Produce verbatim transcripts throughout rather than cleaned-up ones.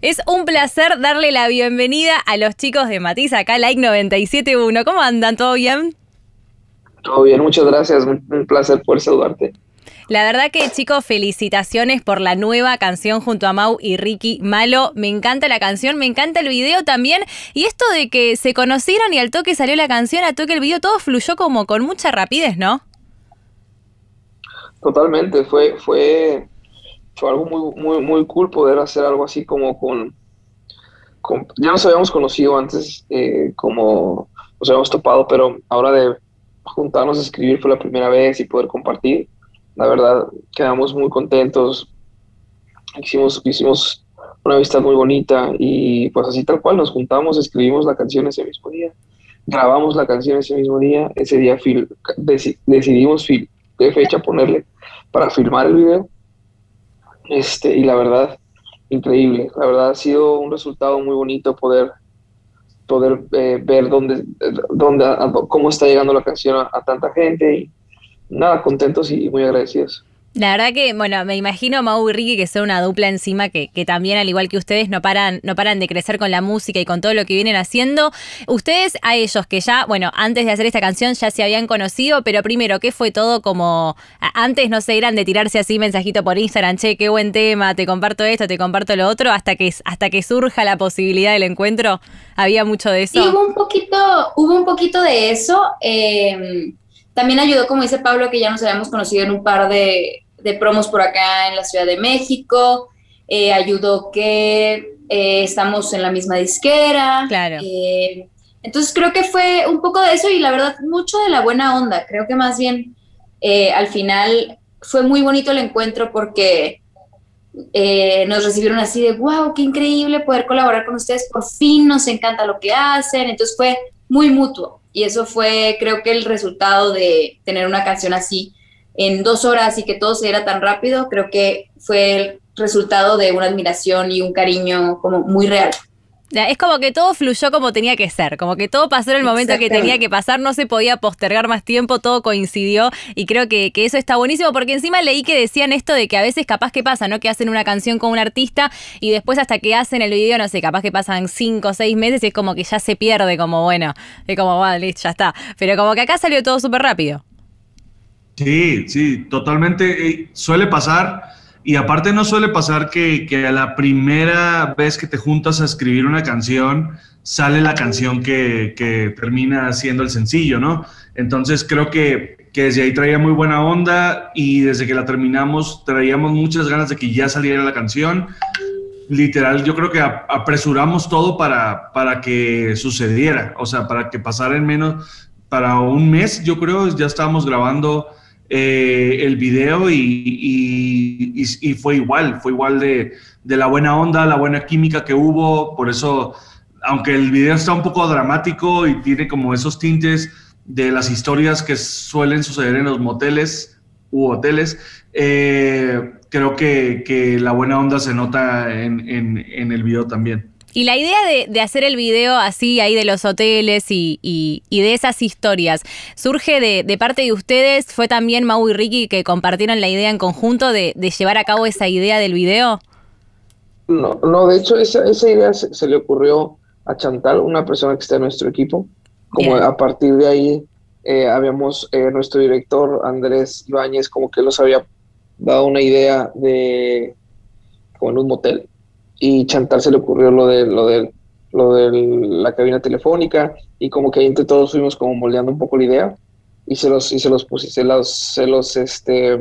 Es un placer darle la bienvenida a los chicos de Matiz acá, Like noventa y siete punto uno. ¿Cómo andan? ¿Todo bien? Todo bien, muchas gracias. Un, un placer poder saludarte. La verdad que, chicos, felicitaciones por la nueva canción junto a Mau y Ricky Malo. Me encanta la canción, me encanta el video también. Y esto de que se conocieron y al toque salió la canción, al toque el video, todo fluyó como con mucha rapidez, ¿no? Totalmente, fue, fue, fue algo muy, muy, muy cool poder hacer algo así como con, con ya nos habíamos conocido antes, eh, como nos habíamos topado, pero ahora de juntarnos a escribir fue la primera vez y poder compartir. La verdad, quedamos muy contentos, hicimos, hicimos una amistad muy bonita y pues así tal cual nos juntamos, escribimos la canción ese mismo día, grabamos la canción ese mismo día, ese día fil, deci, decidimos fil, qué fecha ponerle para filmar el video, este, y la verdad, increíble, la verdad ha sido un resultado muy bonito poder, poder eh, ver dónde, dónde, a, a, cómo está llegando la canción a, a tanta gente y nada, contentos y muy agradecidos. La verdad que, bueno, me imagino Mau y Ricky que son una dupla encima que, que también, al igual que ustedes, no paran, no paran de crecer con la música y con todo lo que vienen haciendo. Ustedes a ellos que ya, bueno, antes de hacer esta canción ya se habían conocido, pero primero, ¿qué fue todo como, antes no sé, eran de tirarse así mensajito por Instagram, che, qué buen tema, te comparto esto, te comparto lo otro, hasta que, hasta que surja la posibilidad del encuentro? ¿Había mucho de eso? Sí, hubo un poquito, hubo un poquito de eso. Eh, También ayudó, como dice Pablo, que ya nos habíamos conocido en un par de, de promos por acá en la Ciudad de México. Eh, ayudó que eh, estamos en la misma disquera. Claro. Eh, entonces creo que fue un poco de eso y la verdad mucho de la buena onda. Creo que más bien eh, al final fue muy bonito el encuentro porque eh, nos recibieron así de wow, qué increíble poder colaborar con ustedes. Por fin nos encanta lo que hacen. Entonces fue muy mutuo. Y eso fue, creo que el resultado de tener una canción así en dos horas y que todo se diera tan rápido, creo que fue el resultado de una admiración y un cariño como muy real. Es como que todo fluyó como tenía que ser, como que todo pasó en el momento que tenía que pasar, no se podía postergar más tiempo, todo coincidió y creo que, que eso está buenísimo porque encima leí que decían esto de que a veces capaz que pasa, ¿no? Que hacen una canción con un artista y después hasta que hacen el video, no sé, capaz que pasan cinco o seis meses y es como que ya se pierde, como bueno, es como, vale, ya está. Pero como que acá salió todo súper rápido. Sí, sí, totalmente, eh, suele pasar. Y aparte no suele pasar que, que a la primera vez que te juntas a escribir una canción, sale la canción que, que termina siendo el sencillo, ¿no? Entonces creo que, que desde ahí traía muy buena onda y desde que la terminamos traíamos muchas ganas de que ya saliera la canción. Literal, yo creo que apresuramos todo para, para que sucediera, o sea, para que pasara en menos, para un mes, yo creo, ya estábamos grabando Eh, el video y, y, y, y fue igual, fue igual de, de la buena onda, la buena química que hubo. Por eso, aunque el video está un poco dramático y tiene como esos tintes de las historias que suelen suceder en los moteles u hoteles, eh, creo que, que la buena onda se nota en, en, en el video también. Y la idea de, de hacer el video así, ahí de los hoteles y, y, y de esas historias, ¿surge de, de parte de ustedes? ¿Fue también Mau y Ricky que compartieron la idea en conjunto de, de llevar a cabo esa idea del video? No, no, de hecho esa, esa idea se, se le ocurrió a Chantal, una persona que está en nuestro equipo. Como Bien. A partir de ahí eh, habíamos, eh, nuestro director Andrés Ibáñez como que nos había dado una idea de como en un motel. Y Chantal se le ocurrió lo de lo de lo de la cabina telefónica y como que entre todos fuimos como moldeando un poco la idea y se los y se los puse, se los se los este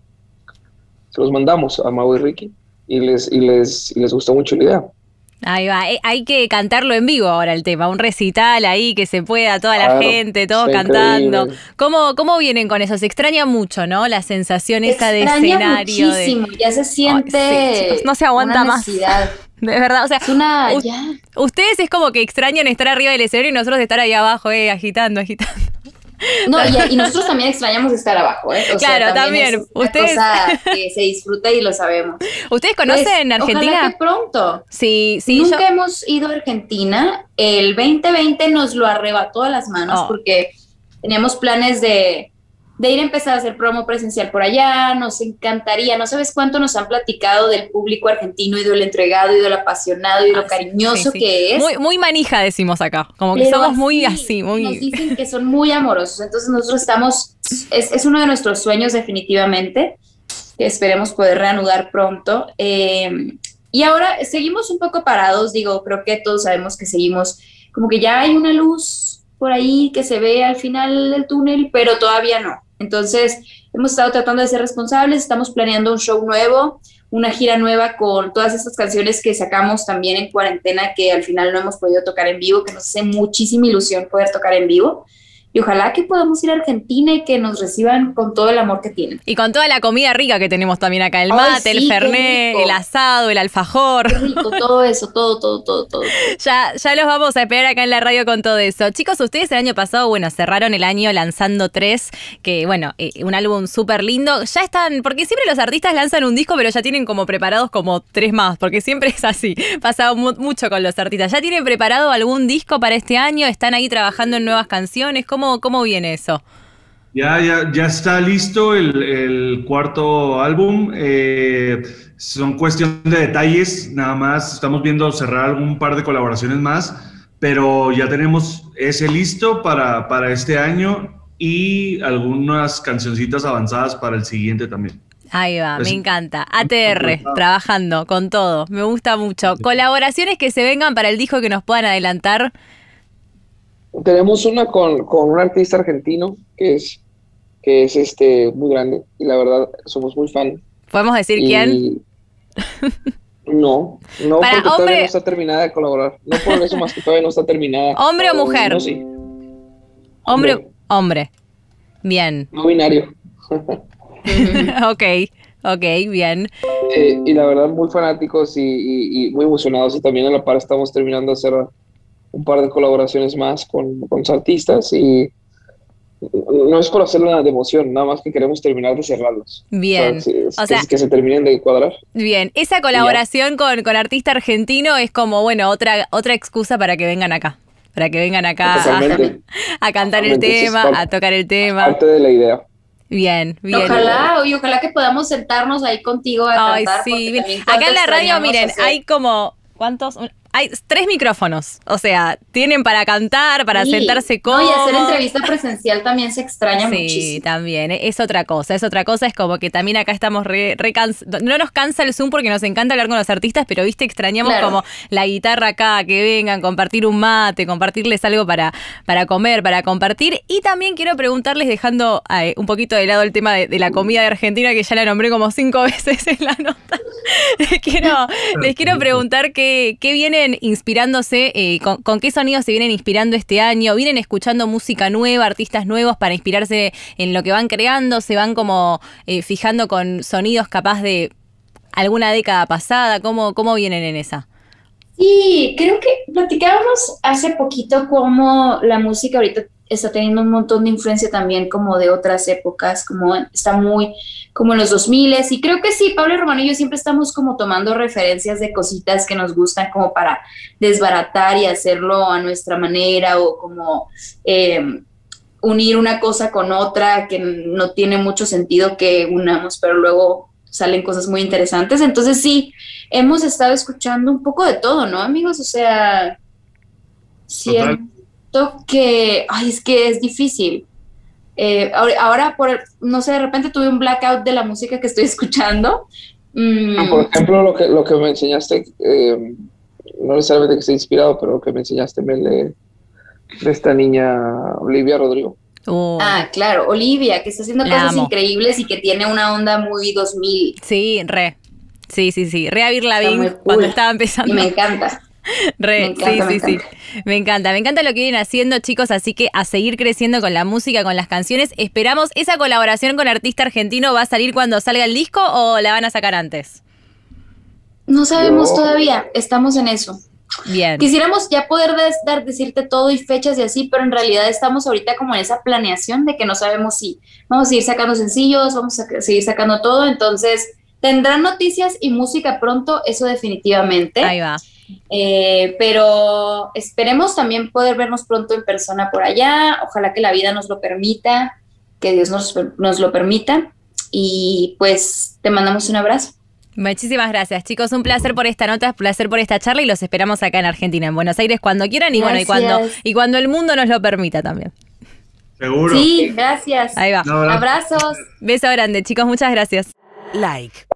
se los mandamos a Mau y Ricky y les y les y les gustó mucho la idea. Ahí va, hay que cantarlo en vivo ahora el tema, un recital ahí que se pueda, toda la claro, gente, todos cantando. ¿Cómo, ¿Cómo vienen con eso? Se extraña mucho, ¿no? La sensación esa de escenario. Muchísimo, de... ya se siente. Ay, sí, chicos, no se aguanta más. De verdad, o sea, es una, ya. Ustedes es como que extrañan estar arriba del escenario y nosotros estar ahí abajo, eh, agitando, agitando. No, y, y nosotros también extrañamos estar abajo, ¿eh? O claro, sea, también. también es una ustedes... cosa que se disfruta y lo sabemos. ¿Ustedes conocen pues, Argentina? Ojalá que pronto. Sí, sí. Nunca yo... hemos ido a Argentina. El veinte veinte nos lo arrebató a las manos oh. porque teníamos planes de de ir a empezar a hacer promo presencial por allá. Nos encantaría, no sabes cuánto nos han platicado del público argentino y del entregado y del apasionado y de lo Ah, cariñoso sí, sí. que es. Muy, muy manija decimos acá, como que Pero somos muy así, así, muy... Nos dicen que son muy amorosos, entonces nosotros estamos, es, es uno de nuestros sueños definitivamente, que esperemos poder reanudar pronto. Eh, y ahora seguimos un poco parados, digo, creo que todos sabemos que seguimos, como que ya hay una luz por ahí que se ve al final del túnel, pero todavía no. Entonces, hemos estado tratando de ser responsables, estamos planeando un show nuevo, una gira nueva con todas estas canciones que sacamos también en cuarentena, que al final no hemos podido tocar en vivo, que nos hace muchísima ilusión poder tocar en vivo. Y ojalá que podamos ir a Argentina y que nos reciban con todo el amor que tienen. Y con toda la comida rica que tenemos también acá, el Ay, mate, sí, el qué fernet, rico. el asado, el alfajor. Qué rico, todo eso, todo, todo, todo, todo. Ya, ya los vamos a esperar acá en la radio con todo eso. Chicos, ustedes el año pasado, bueno, cerraron el año lanzando tres, que bueno, eh, un álbum súper lindo. Ya están, porque siempre los artistas lanzan un disco, pero ya tienen como preparados como tres más, porque siempre es así. Pasa mu- mucho con los artistas. ¿Ya tienen preparado algún disco para este año? ¿Están ahí trabajando en nuevas canciones? ¿Cómo, cómo viene eso? Ya, ya, ya está listo el, el cuarto álbum. Eh, son cuestión de detalles, nada más. Estamos viendo cerrar algún par de colaboraciones más, pero ya tenemos ese listo para, para este año y algunas cancioncitas avanzadas para el siguiente también. Ahí va, Es- me encanta. A T R, trabajando con todo. Me gusta mucho. Colaboraciones que se vengan para el disco que nos puedan adelantar. Tenemos una con, con un artista argentino que es, que es este, muy grande y la verdad somos muy fan. ¿Podemos decir Y- quién? No, no Para porque hombre- todavía no está terminada de colaborar. No por eso, más que todavía no está terminada. ¿Hombre o Pero, mujer? No, sí. Hombre, Hombre. hombre. Bien. No binario. Ok, ok, bien. Eh, y la verdad, muy fanáticos y, y- y muy emocionados. Y también a la par estamos terminando de hacer un par de colaboraciones más con, con los artistas. Y no es por hacerla de emoción, nada más que queremos terminar de cerrarlos. Bien. O sea, que- O que, sea- que se terminen de cuadrar. Bien, esa colaboración con, con artista argentino es como, bueno, otra, otra excusa para que vengan acá. Para que vengan acá a, Totalmente. a cantar el Totalmente, eso es tema, parte- a tocar el tema. Parte de la idea. Bien, bien. Ojalá, oye, ojalá que podamos sentarnos ahí contigo a Ay, cantar. sí, porque bien. también Acá cuánto en la radio, extrañamos miren, hacer. hay como, ¿cuántos? Hay tres micrófonos, o sea, tienen para cantar, para Sí. sentarse No, cómodos. y hacer entrevista presencial también se extraña Sí, muchísimo. también, e- es otra cosa, es otra cosa, es como que también acá estamos re, re cans- no nos cansa el Zoom porque nos encanta hablar con los artistas, pero viste, extrañamos Claro. como la guitarra acá, que vengan, compartir un mate, compartirles algo para, para comer, para compartir, y también quiero preguntarles, dejando eh, un poquito de lado el tema de, de la comida de Argentina, que ya la nombré como cinco veces en la nota, les quiero, les quiero preguntar qué, qué vienen inspirándose, eh, con, con qué sonidos se vienen inspirando este año, vienen escuchando música nueva, artistas nuevos para inspirarse en lo que van creando, se van como eh, fijando con sonidos capaz de alguna década pasada, ¿cómo, cómo vienen en esa? Sí, creo que platicábamos hace poquito cómo la música ahorita está teniendo un montón de influencia también como de otras épocas, como está muy como en los dos mil y creo que sí, Pablo Romano y yo siempre estamos como tomando referencias de cositas que nos gustan como para desbaratar y hacerlo a nuestra manera o como eh, unir una cosa con otra que no tiene mucho sentido que unamos, pero luego salen cosas muy interesantes. Entonces sí, hemos estado escuchando un poco de todo, ¿no, amigos? O sea, siento que, ay, es que es difícil. Eh, ahora, ahora, por, no sé, de repente tuve un blackout de la música que estoy escuchando. Mm, Por ejemplo, lo que, lo que me enseñaste, eh, no necesariamente que esté inspirado, pero lo que me enseñaste, Mel, de, de esta niña Olivia Rodrigo. Uh, ah, claro, Olivia, que está haciendo La cosas amo. increíbles y que tiene una onda muy dos mil sí, re. Sí, sí, sí. Re Avril muy Lavigne cool. cuando estaba y empezando. me encanta. Re, Me encanta, sí, me sí, sí. encanta. Me encanta, me encanta lo que vienen haciendo, chicos, así que a seguir creciendo con la música, con las canciones. Esperamos, ¿esa colaboración con artista argentino va a salir cuando salga el disco o la van a sacar antes? No sabemos Yo- todavía, estamos en eso. Bien. Quisiéramos ya poder des- dar, decirte todo y fechas y así, pero en realidad estamos ahorita como en esa planeación de que no sabemos si vamos a seguir sacando sencillos, vamos a seguir sacando todo, entonces tendrán noticias y música pronto, eso definitivamente. Ahí va. Eh, pero esperemos también poder vernos pronto en persona por allá, ojalá que la vida nos lo permita, que Dios nos, nos lo permita. Y pues te mandamos un abrazo. Muchísimas gracias, chicos. Un placer por esta nota, un placer por esta charla y los esperamos acá en Argentina, en Buenos Aires, cuando quieran y Gracias. bueno, y cuando, y cuando el mundo nos lo permita también. Seguro. Sí, gracias. Ahí va. No, ¿verdad? Abrazos. Beso grande, chicos. Muchas gracias. Like.